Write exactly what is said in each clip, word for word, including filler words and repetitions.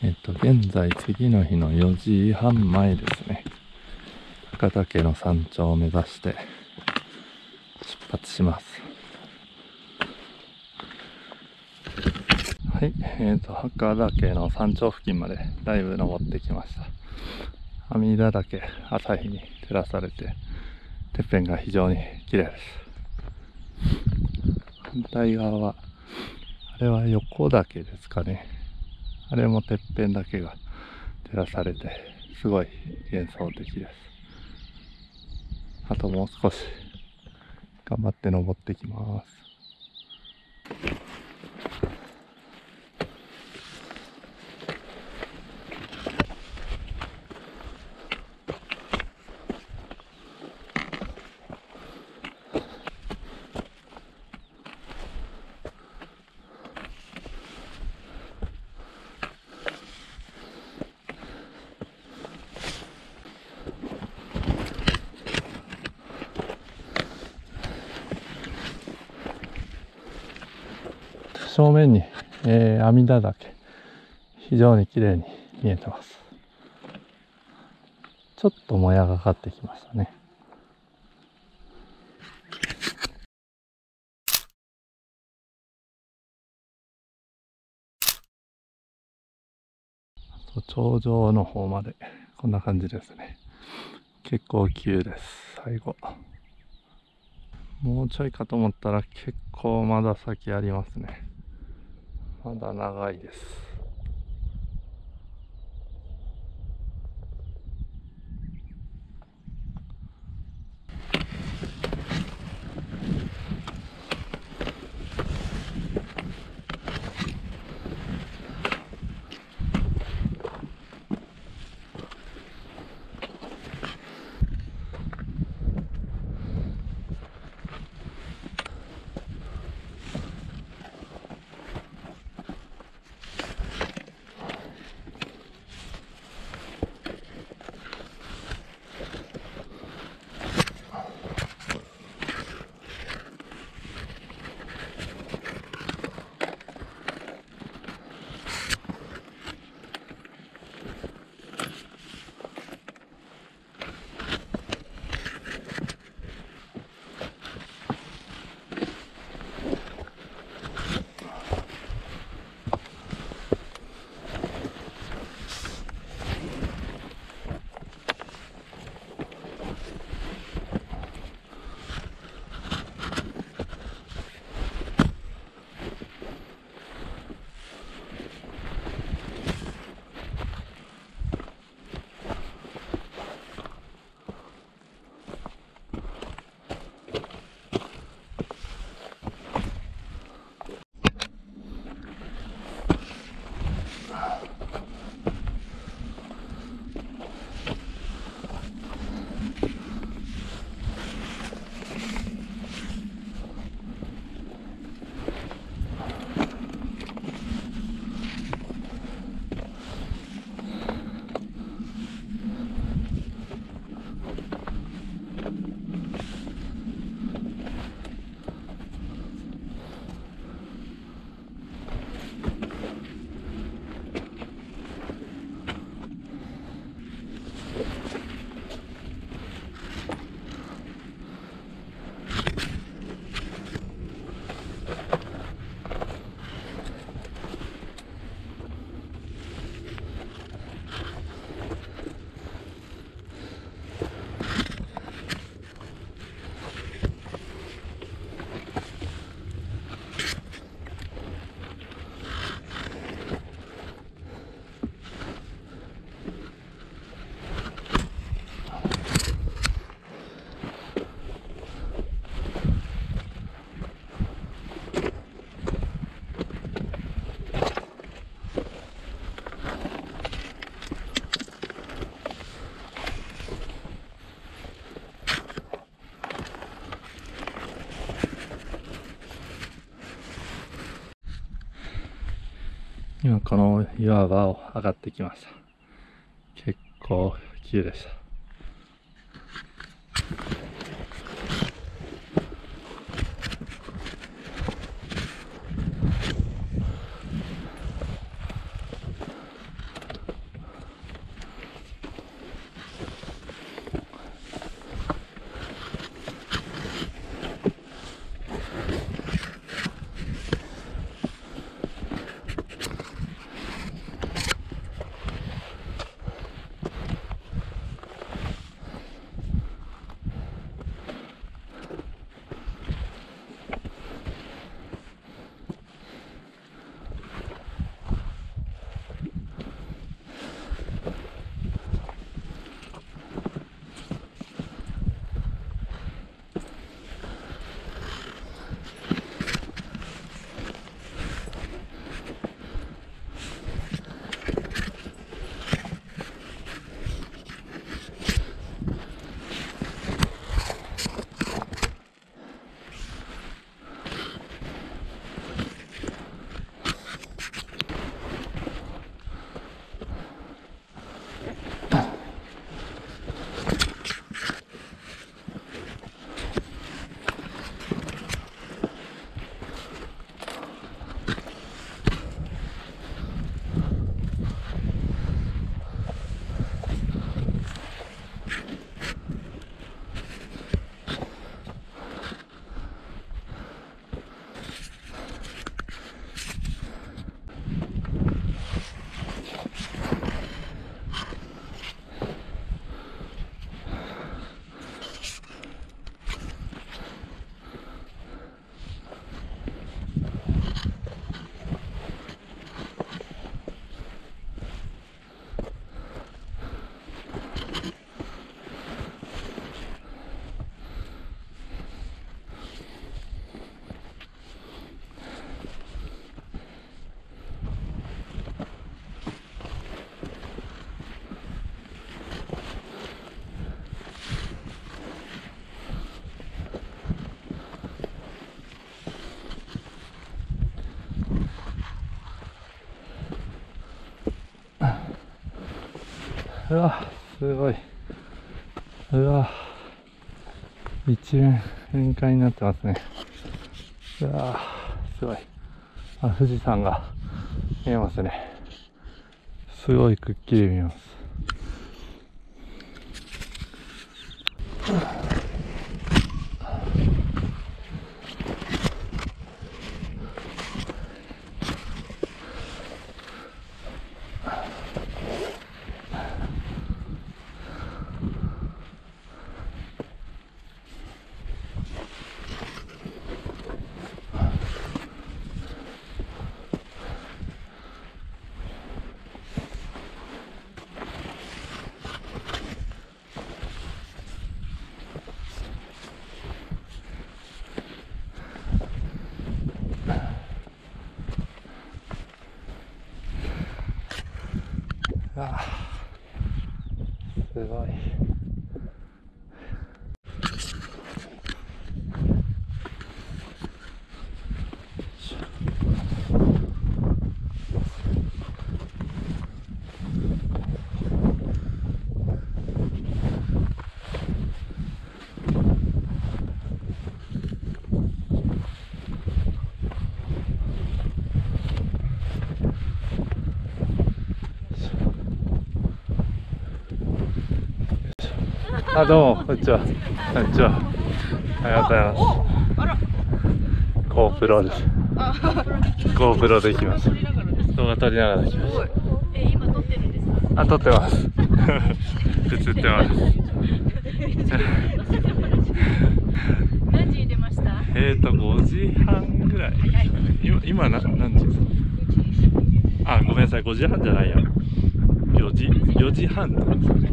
えっと、現在次の日のよじはんまえですね。博多家の山頂を目指して出発します。はい、えっと、博多家の山頂付近までだいぶ登ってきました。阿弥陀岳、朝日に照らされて、てっぺんが非常に綺麗です。反対側は、あれは横岳ですかね。あれもてっぺんだけが照らされて、すごい幻想的です。あともう少し頑張って登ってきます。正面に、えー、阿弥陀岳、非常に綺麗に見えてます。ちょっともやがかってきましたね。頂上の方までこんな感じですね。結構急です。最後もうちょいかと思ったら結構まだ先ありますね。まだ長いです。今この岩場を上がってきました。結構急でした。 うわ、すごい。うわ、一面雲海になってますね。うわ、すごい。あ、富士山が見えますね。すごいくっきり見えます。ああ、すごい。あ、どうも、こんにちは。こんにちは。ありがとうございます。ゴープロです。ゴープロで来ました。動画撮りながら来ました。 え、今撮ってるんですか？ あ、撮ってます。映ってます。 何時に出ました？ えっと、ごじはんぐらい。今、今な、何時ですか？あ、ごめんなさい、ごじはんじゃないや。よじ、よじはんとかですかね。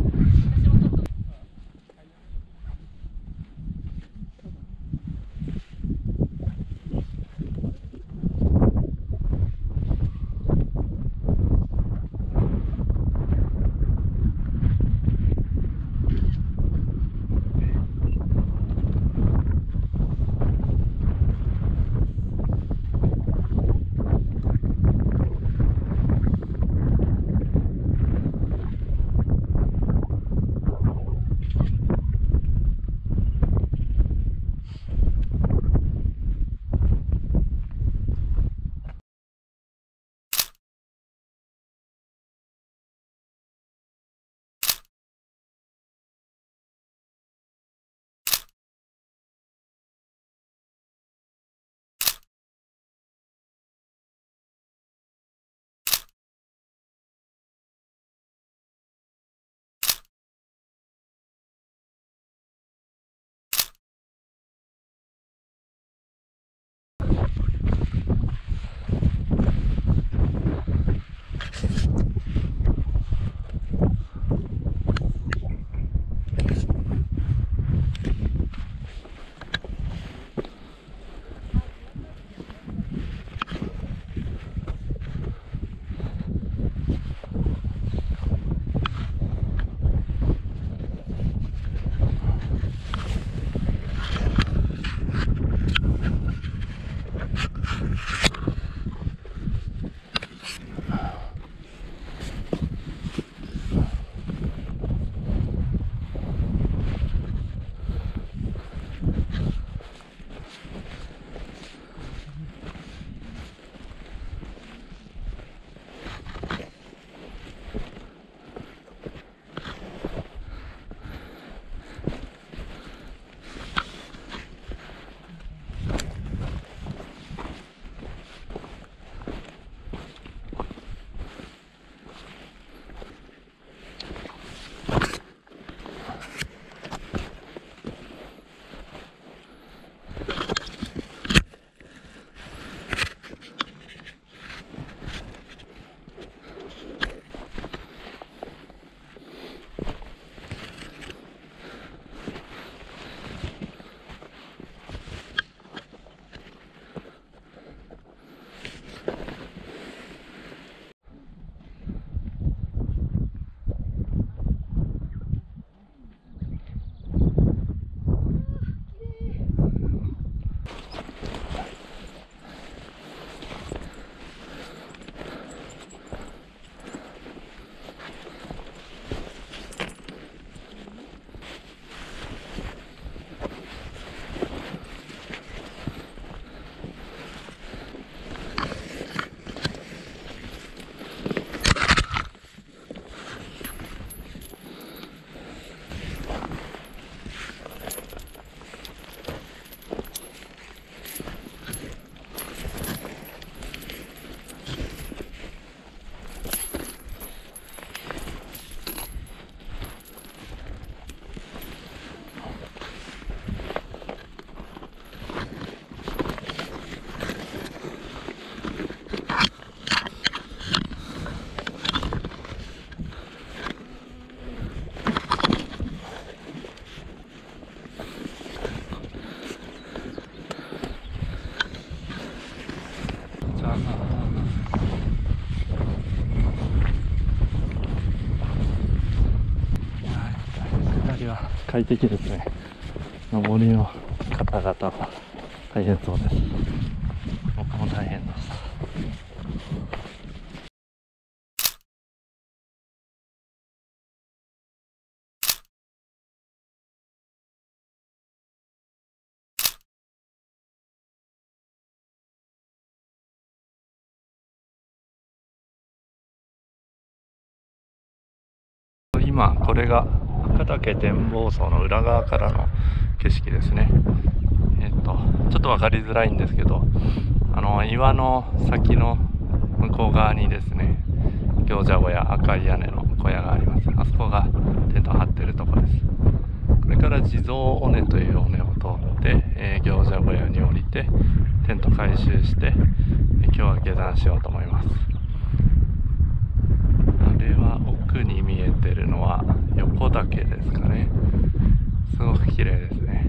下りは快適ですね。上りの方々は大変そうです。僕も大変でした。今これが赤岳展望層の裏側からの景色ですね。えっとちょっと分かりづらいんですけど、あの岩の先の向こう側にですね、行者小屋、赤い屋根の小屋があります。あそこがテント張ってるところです。これから地蔵尾根という尾根を通って、えー、行者小屋に降りてテント回収して、えー、今日は下山しようと思います。あれは奥に見えてるのは横岳ですかね。すごく綺麗ですね。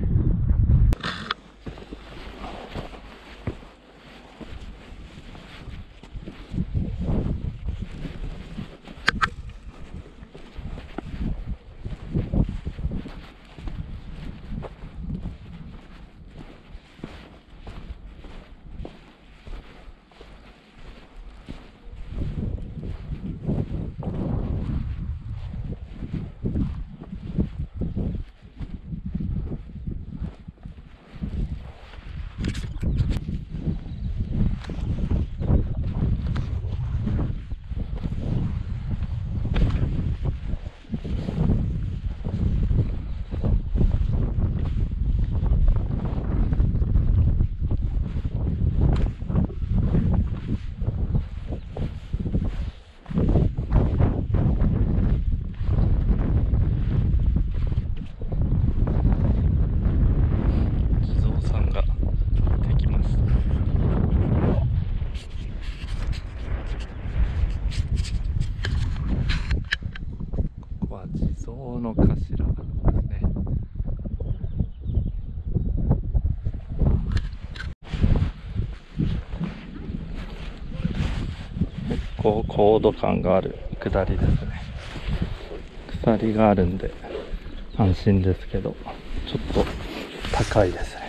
の頭ですね。結構高度感がある下りですね。鎖があるんで安心ですけど、ちょっと高いですね。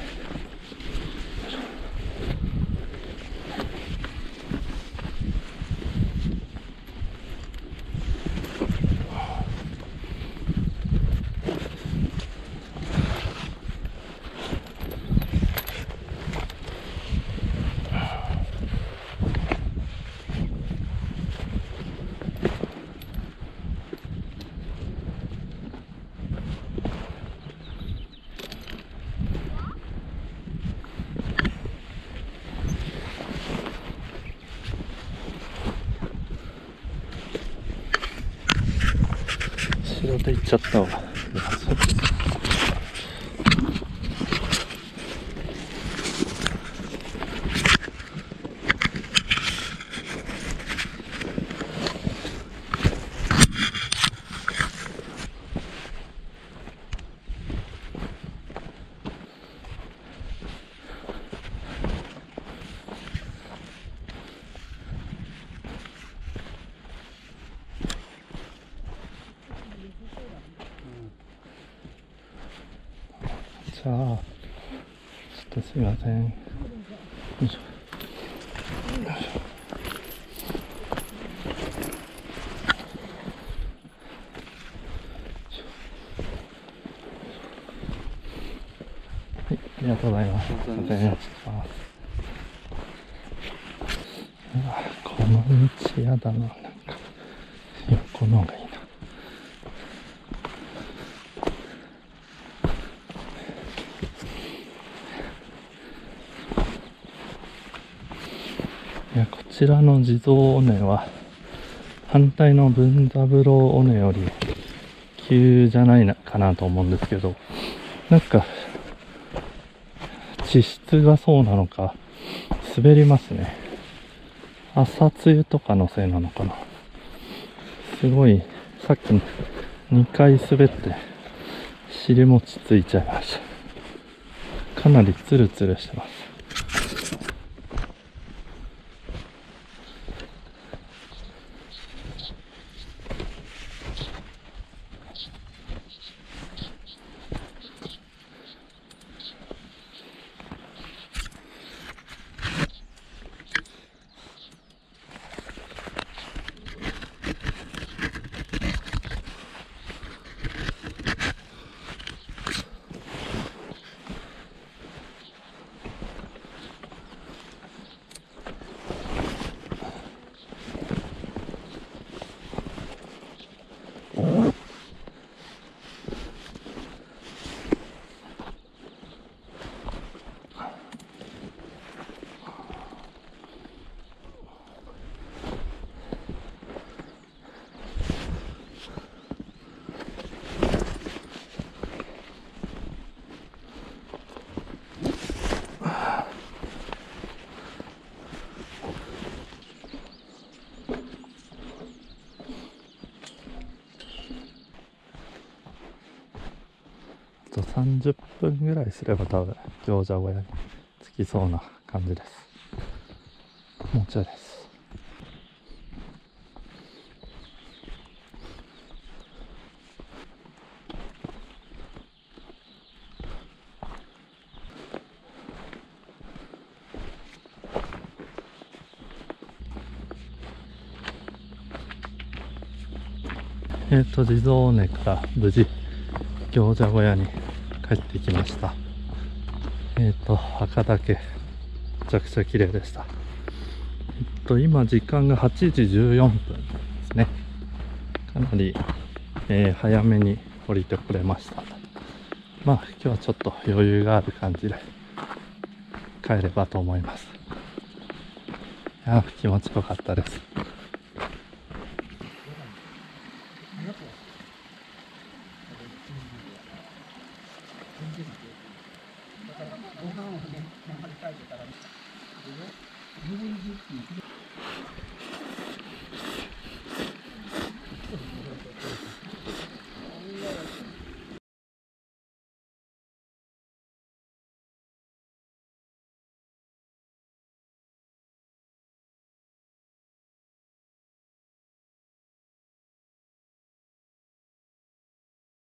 後ろで行っちゃったわ。じゃあ、ちょっとすいません。よいしょ。よいしょ。はい、ありがとうございます。すいません。うわ、この道やだな。なんか、横の方がいいな。いや、こちらの地蔵尾根は反対の文三郎尾根より急じゃないなかなと思うんですけど、なんか地質がそうなのか滑りますね。朝露とかのせいなのかな。すごい、さっきにかい滑って尻餅ついちゃいました。かなりツルツルしてます。 さんじゅっぷんぐらいすれば多分行者小屋に着きそうな感じです。もうちょいです。えっと、地蔵尾根から無事、行者小屋に帰ってきました。えっと、赤岳、めちゃくちゃ綺麗でした。えっと、今時間がはちじじゅうよんぷんですね。かなり、えー、早めに降りてこれました。まあ、今日はちょっと余裕がある感じで、帰ればと思います。いや、気持ちよかったです。